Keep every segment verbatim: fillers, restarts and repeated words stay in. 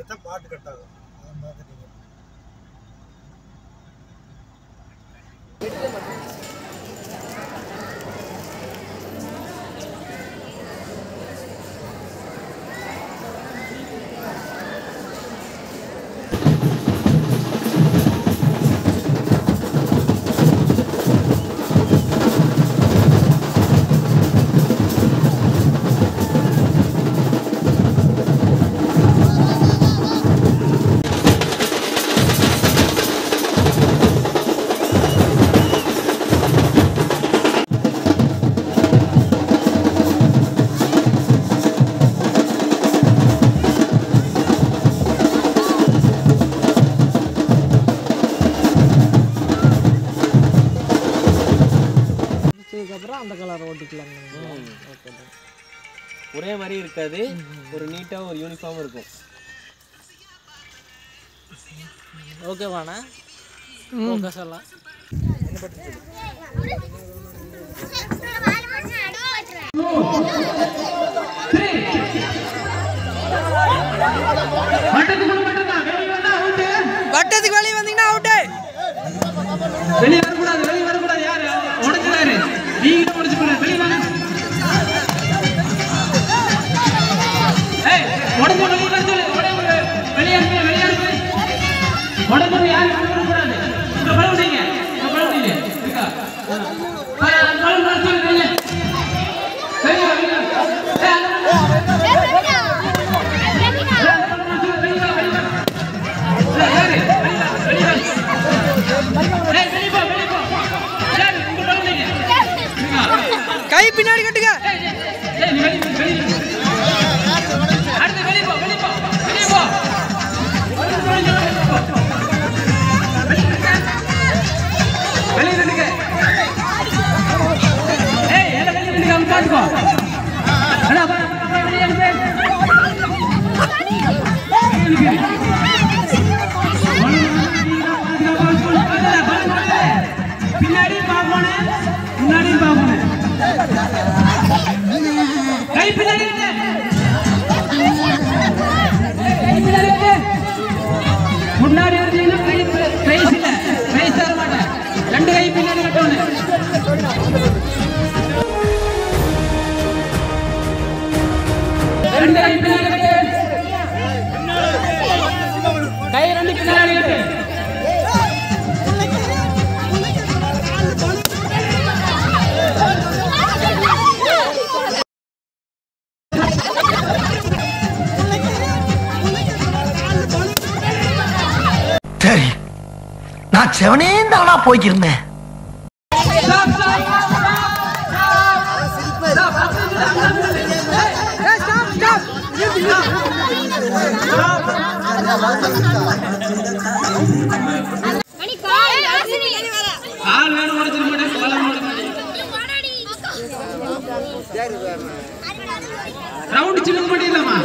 வச்சா பாட்டு கட் ஆகும். அதான் பார்த்துட்டீங்க. அப்புறம் அந்த கலர் ஓட்டிக்கலாம். ஓகே, ஒரே மாதிரி இருக்காது, ஒரு நீட்டாக ஒரு யூனிஃபார்ம் இருக்கும். ஓகேவாண்ணா? ஓகே சொல்லலாம். வட்டத்துக்கு வெளியே வந்தீங்கன்னா அவுட்டு. வெளியே வரக்கூடாது, வெளியே வரக்கூடாது. யாரு உடைச்சுறாரு? நீங்க உடைச்சு போற. வெளியே வாங்க. ஏய், உடைச்சு வெளியே வர சொல்லு. உடைச்சு வெளியே இருங்க, வெளியே இருங்க. உடைச்சு யாரு வரக்கூடாது. இங்க பழவுடீங்க, இங்க பழவுடீங்க. இருக்கா? பழவு பழவு சொல்லு வெளியே. வெளியே வெளியே. ஏய், கை பின்னாடி கட்டுங்க. பின்னாடி பாக்கணும், முன்னாடி பாக்கணும். கை பின்னாடி முன்னாடி வந்தீங்கன்னா பிரைஸ் இல்ல, பிரைஸ் தர மாட்டேன். ரெண்டு கை பின்னாடி கட்டணும். ரெண்டு கை பின்னாடி கட்டு. கை ரெண்டு பின்னாடி கட்டு. சரி, நான் செவனே தானா போய்க்கிருந்தேன். ரவுண்ட் சின்ன பண்ணிடலாமா?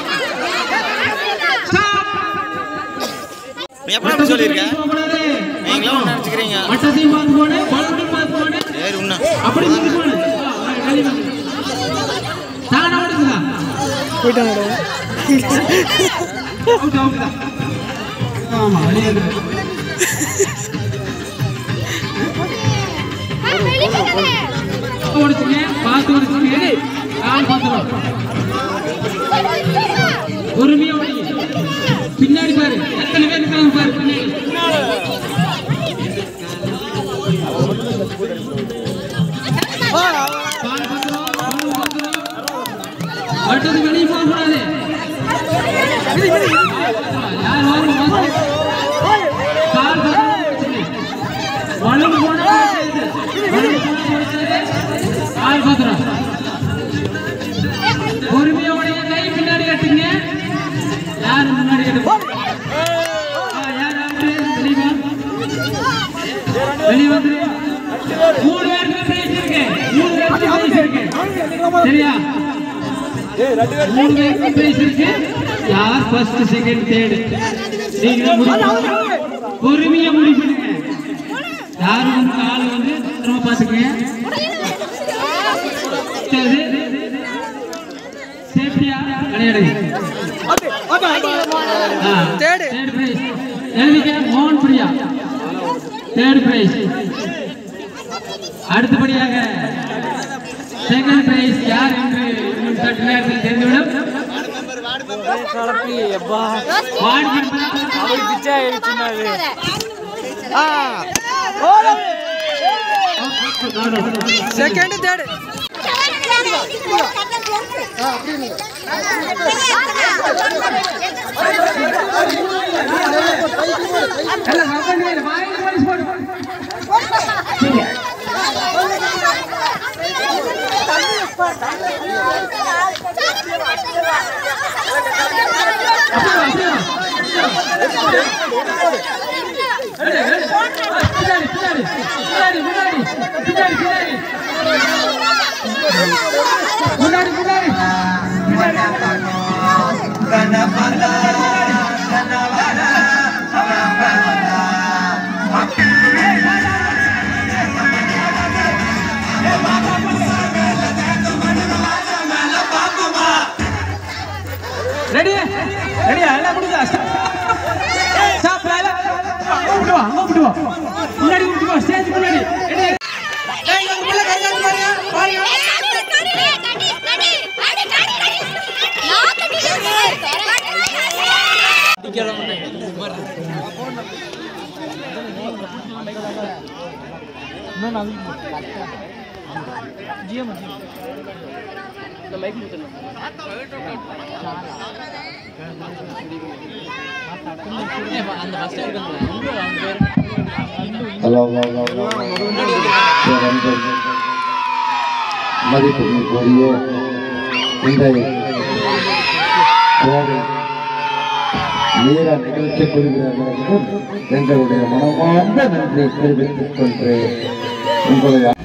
நீ எப்படி சொல்லிருக்க? நீங்களும் ஒண்ணு நினைச்சுக்கிறீங்க. மட்டத்தையும் பார்த்து போடு, பலத்தையும் பார்த்து போடு. சரி உண்ணா. அப்படி பார்த்து போடு. தானா ஓடுதா? போய்ட்டாங்க. அவுட் அவுட் தான். ஆமா, வெளியே இரு. ஓடுங்க, பார்த்து ஓடுங்க. கால் பாத்துறோம். பொறுமையா ஓடுங்க. பின்னாடி பாரு, எத்தனை பேர் இருக்காங்க பாரு பின்னாடி. அடுத்தது வெளியே போக கூடாது. யார் வரும்? வலுவு போன கால் பாத்துறோம். பொறுமையோடைய கை பின்னாடி கட்டுங்க. யாரு முன்னாடி கட்டு? வெளியே வந்து மூணு பேருக்கு பிரைஸ் இருக்கு. மூணு பேருக்கு பிரைஸ் இருக்கு. சரியா? மூணு பேருக்கு பிரைஸ் இருக்கு. யார் ஃபர்ஸ்ட், செகண்ட், தேர்ட் நீங்க முடிவு பொறுமையா முடிவு பண்ணுங்க. யாரு வந்து ஆளு வந்து திரும்ப பாத்துக்கங்க. சேஃப்டியா விளையாடுங்க. தேர்ட் தேர்ட் பிரைஸ் எழுதிக்க மோகன் பிரியா தேர்ட் பிரைஸ். அடுத்தபடியாக செகண்ட் பிரைஸ் யார் என்று இன்னும் சற்று நேரத்தில் தெரிந்துவிடும். வார்டு மெம்பர் செகண்ட் தேர்ட் முன்னாடி முன்னாடி ரெடி ரெடியா எல்லாம் முடிஞ்சா ஸ்டாப் லைலா அங்க வா அங்க விட்டு வா முன்னாடி விட்டு வா ஸ்டேஜ் முன்னாடி ரெடி ஏய் இங்க உள்ள கரெக்டா பாருங்க பாருங்க கட்டி கட்டி அடி கட்டி கட்டி யா கட்டி டிக்கல இன்னும் நான் ஜிஎம் இந்த மைக் முட்டணும் அந்த பஸ் ஹலோ மதிப்புக்குரிய இன்றைய கோவை நேர நிகழ்ச்சி குறிப்பிட்ட எங்களுடைய மனமார்ந்த நன்றி தெரிவித்துக் கொண்டு உங்களுடைய